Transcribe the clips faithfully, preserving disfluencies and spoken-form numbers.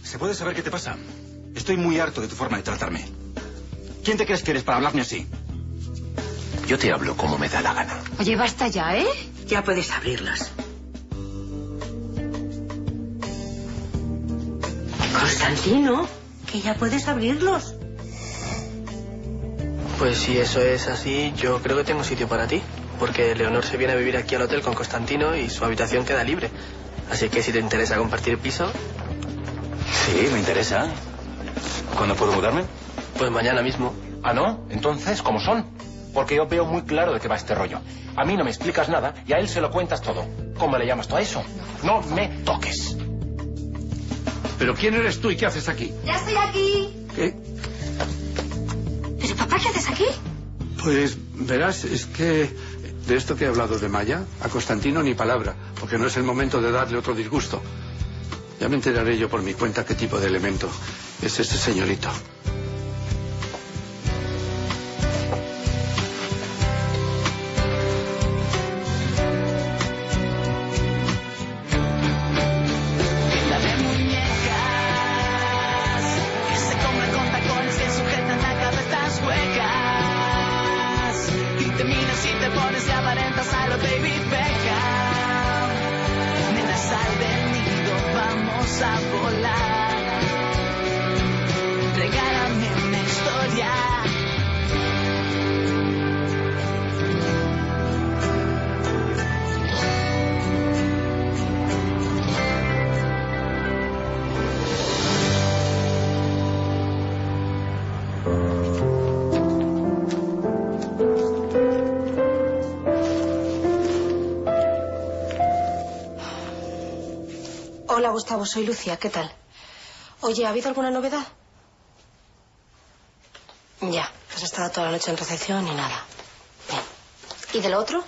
¿Se puede saber qué te pasa? Estoy muy harto de tu forma de tratarme. ¿Quién te crees que eres para hablarme así? Yo te hablo como me da la gana. Oye, basta ya, ¿eh? Ya puedes abrirlas. Constantino, que ya puedes abrirlos. Pues si eso es así, yo creo que tengo sitio para ti. Porque Leonor se viene a vivir aquí al hotel con Constantino y su habitación queda libre. Así que si te interesa compartir piso... Sí, me interesa. ¿Cuándo puedo mudarme? Pues mañana mismo. ¿Ah, no? Entonces, ¿cómo son? Porque yo veo muy claro de qué va este rollo. A mí no me explicas nada y a él se lo cuentas todo. ¿Cómo le llamas tú a eso? No me toques. ¿Pero quién eres tú y qué haces aquí? ¡Ya estoy aquí! ¿Qué? ¿Pero papá, qué haces aquí? Pues verás, es que de esto que he hablado de Maya, a Constantino ni palabra, porque no es el momento de darle otro disgusto. Ya me enteraré yo por mi cuenta qué tipo de elemento es este señorito. Hola, Gustavo, soy Lucia, ¿qué tal? Oye, ¿ha habido alguna novedad? Ya, pues he estado toda la noche en recepción y nada. Bien. ¿Y de lo otro?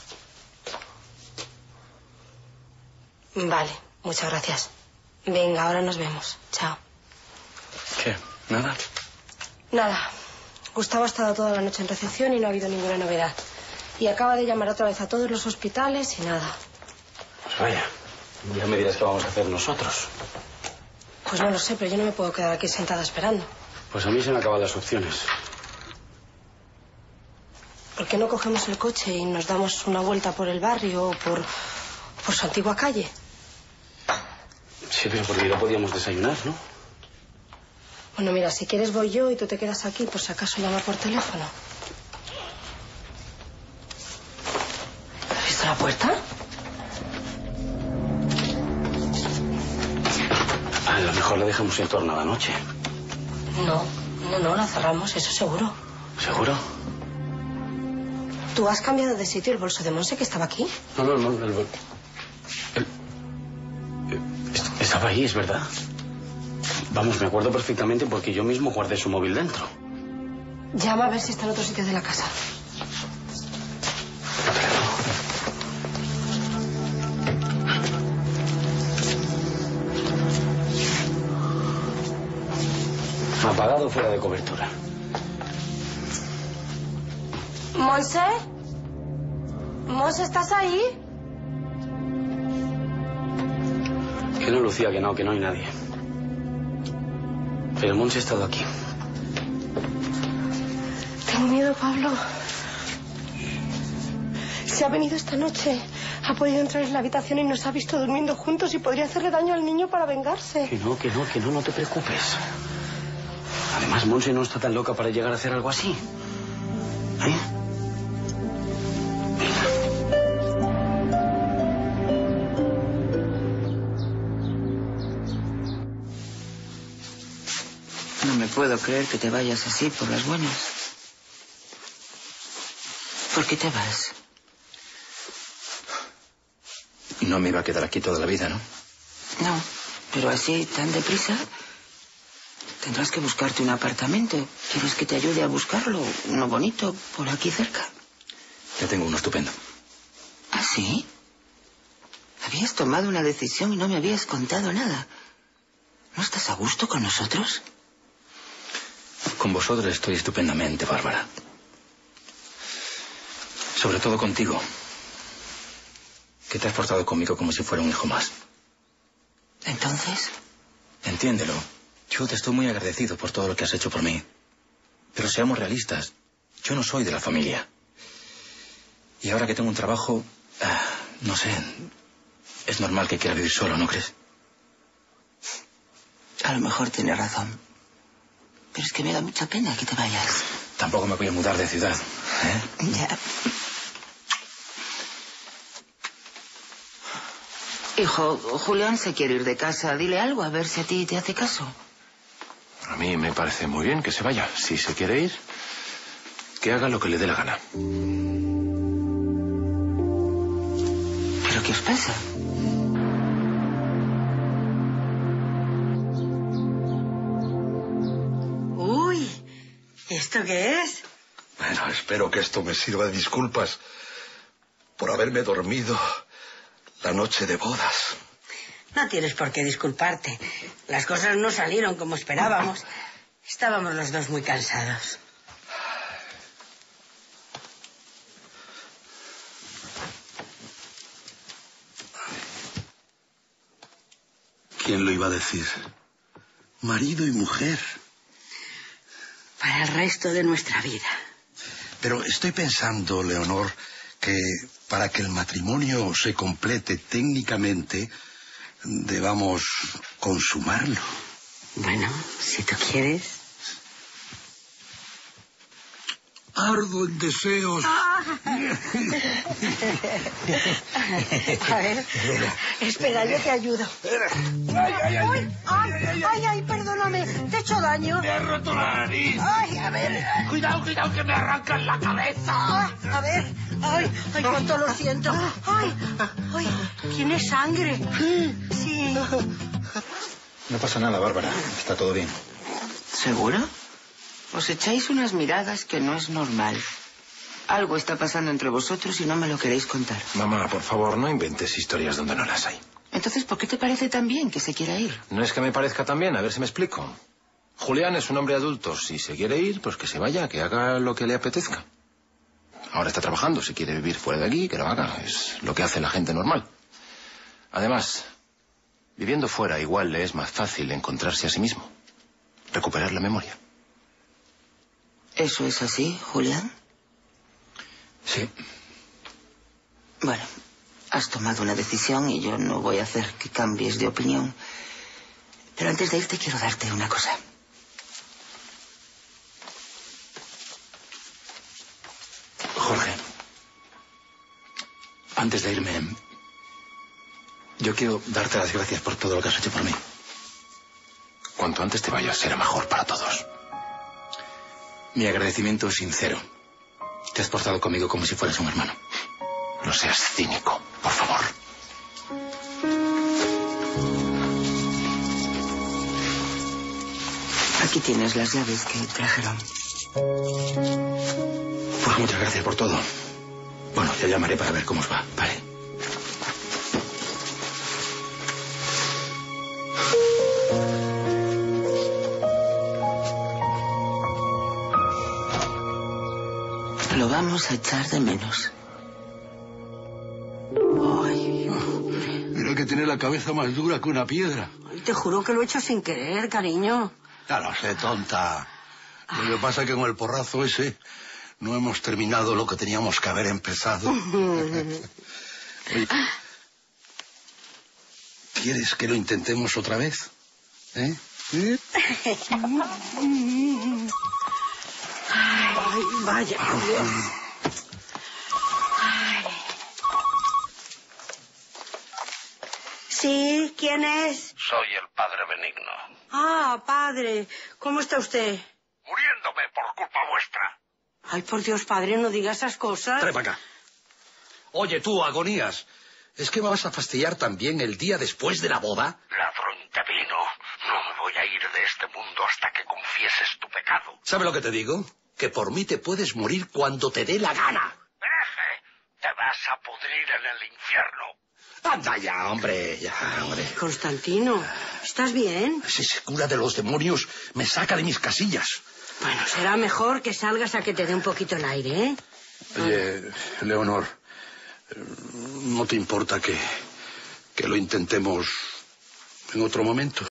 Vale, muchas gracias. Venga, ahora nos vemos. Chao. ¿Qué? ¿Nada? Nada. Gustavo ha estado toda la noche en recepción y no ha habido ninguna novedad. Y acaba de llamar otra vez a todos los hospitales y nada. Pues vaya. Ya me dirás qué vamos a hacer nosotros. Pues no lo sé, pero yo no me puedo quedar aquí sentada esperando. Pues a mí se me acaban las opciones. ¿Por qué no cogemos el coche y nos damos una vuelta por el barrio o por, por su antigua calle? Sí, pero porque no podíamos desayunar, ¿no? Bueno, mira, si quieres voy yo y tú te quedas aquí por si acaso llama por teléfono. ¿Has visto la puerta? A lo mejor la dejamos en torno a la noche. No, no, no, la cerramos, eso seguro. ¿Seguro? ¿Tú has cambiado de sitio el bolso de Monse que estaba aquí? No, no, no. El, el, el, estaba ahí, es verdad. Vamos, me acuerdo perfectamente porque yo mismo guardé su móvil dentro. Llama a ver si está en otro sitio de la casa. Apagado, fuera de cobertura. ¿Monse? ¿Monse, estás ahí? Que no, Lucía, que no, que no hay nadie. Pero Monse ha estado aquí. Tengo miedo, Pablo. Se ha venido esta noche. Ha podido entrar en la habitación y nos ha visto durmiendo juntos y podría hacerle daño al niño para vengarse. Que no, que no, que no, no te preocupes. Además, Monse no está tan loca para llegar a hacer algo así. ¿Eh? No me puedo creer que te vayas así por las buenas. ¿Por qué te vas? No me iba a quedar aquí toda la vida, ¿no? No, pero así, tan deprisa, tendrás que buscarte un apartamento. ¿Quieres que te ayude a buscarlo? Uno bonito, por aquí cerca. Ya tengo uno estupendo. ¿Ah, sí? Habías tomado una decisión y no me habías contado nada. ¿No estás a gusto con nosotros? Con vosotros estoy estupendamente, Bárbara. Sobre todo contigo, que te has portado conmigo como si fuera un hijo más. Entonces, Entiéndelo. Yo te estoy muy agradecido por todo lo que has hecho por mí. Pero seamos realistas. Yo no soy de la familia. Y ahora que tengo un trabajo... Ah, no sé... Es normal que quiera vivir solo, ¿no crees? A lo mejor tienes razón. Pero es que me da mucha pena que te vayas. Tampoco me voy a mudar de ciudad, ¿eh? Ya. Hijo, Julián se quiere ir de casa. Dile algo, a ver si a ti te hace caso. A mí me parece muy bien que se vaya. Si se quiere ir, que haga lo que le dé la gana. ¿Pero qué os pasa? Uy, ¿esto qué es? Bueno, espero que esto me sirva de disculpas por haberme dormido la noche de bodas. No tienes por qué disculparte. Las cosas no salieron como esperábamos. Estábamos los dos muy cansados. ¿Quién lo iba a decir? Marido y mujer. Para el resto de nuestra vida. Pero estoy pensando, Leonor, que para que el matrimonio se complete técnicamente, debamos consumarlo. Bueno, si tú quieres. Ardo en deseos. A ver, espera, yo te ayudo. Ay, ay, ay. Ay, ay, ay, perdóname, te he hecho daño. Me ha roto la nariz. Ay, a ver. Cuidado, cuidado, que me arrancan la cabeza. Ah, a ver, ay, ay, cuánto lo siento. Ay, ay, tiene sangre. Sí. No pasa nada, Bárbara. Está todo bien. ¿Seguro? Os echáis unas miradas que no es normal. Algo está pasando entre vosotros y no me lo queréis contar. Mamá, por favor, no inventes historias donde no las hay. Entonces, ¿por qué te parece tan bien que se quiera ir? No es que me parezca tan bien, a ver si me explico. Julián es un hombre adulto. Si se quiere ir, pues que se vaya, que haga lo que le apetezca. Ahora está trabajando. Si quiere vivir fuera de aquí, que lo haga. Es lo que hace la gente normal. Además, viviendo fuera igual le es más fácil encontrarse a sí mismo. Recuperar la memoria. ¿Eso es así, Julián? Sí. Bueno, has tomado una decisión y yo no voy a hacer que cambies de opinión. Pero antes de irte quiero darte una cosa. Jorge, antes de irme, yo quiero darte las gracias por todo lo que has hecho por mí. Cuanto antes te vayas, será mejor para todos. Mi agradecimiento es sincero. Te has portado conmigo como si fueras un hermano. No seas cínico, por favor. Aquí tienes las llaves que trajeron. Pues muchas gracias por todo. Bueno, ya llamaré para ver cómo os va, ¿vale? Lo vamos a echar de menos. Ay, Mira que tiene la cabeza más dura que una piedra. te juro que lo he hecho sin querer, cariño. Ya lo sé, tonta. Lo que pasa es que con el porrazo ese no hemos terminado lo que teníamos que haber empezado. Oye, ¿quieres que lo intentemos otra vez? ¿Eh? ¿Eh? Ay, vaya. Ay. Sí, ¿quién es? Soy el padre Benigno. Ah, padre, ¿cómo está usted? Muriéndome por culpa vuestra. Ay, por Dios, padre, no diga esas cosas. Trae para acá. Oye, tú, Agonías, ¿es que me vas a fastidiar también el día después de la boda? Ladrón de vino, no me voy a ir de este mundo hasta que confieses tu pecado. ¿Sabe lo que te digo? Que por mí te puedes morir cuando te dé la gana. Hereje, te vas a pudrir en el infierno. Anda ya, hombre, ya, hombre. Constantino, ¿estás bien? Ese cura de los demonios me saca de mis casillas. Bueno, será mejor que salgas a que te dé un poquito el aire, ¿eh? Oye, Leonor, ¿no te importa que, que lo intentemos en otro momento?